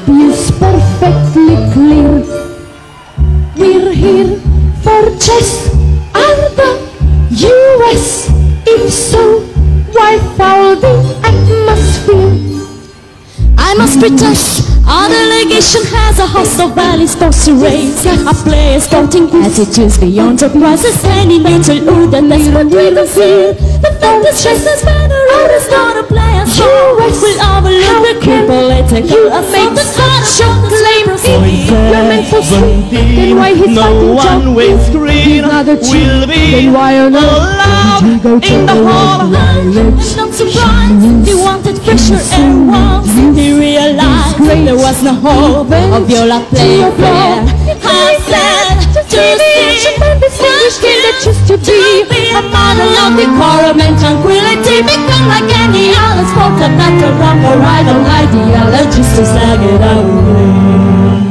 is perfectly clear. We're here for chess and the US. If so, why foul the atmosphere? I must protest. Our delegation has a host of values supposed to raise. Our players sporting attitudes beyond the prices. Any neutral who that that's what we don't feel. The fact is just as better road is not a player's fault. We'll overlook the political assault. The heart show claim you're meant for speed. Then why he's fighting John Green? Will be allowed in the hall of fame. I'm not surprised he wanted fresher air once he realized there was no hope of Viola playing fair. I said to see that used to be a model of decorum and tranquility, become like any other sport, not the wrong or right or ideologies to sag it out.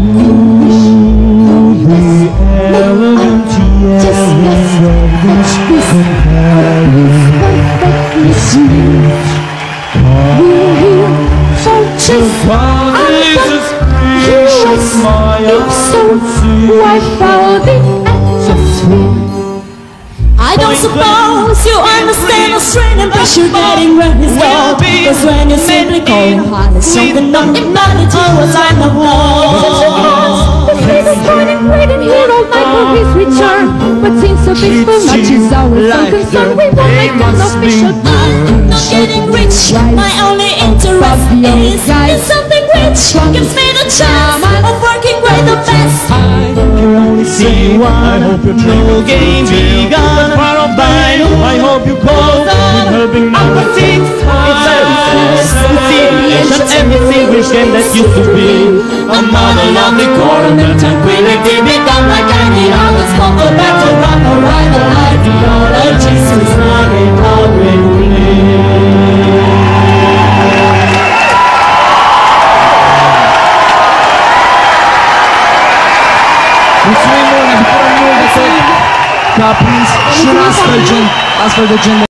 I don't suppose you understand the strain and pressure getting where he's going. Because when you simply call him hard, it's something not humanity was on the wall. The street is burning, waiting here all night for his return. What seems so peaceful, much is our concern. We won't make an official I'm not getting rich, my only interest is in something which gives me the chance of working with the best. I can only see one. I hope your no game begun. I hope you call with helping number 6 everything which game that used to be a model of decorum and tranquility, become like any other sport. Go back to rock or ride the ideologies to snag it out with Mulțumim mult, ne bucurăm mult de tot că a prins și un astfel de gen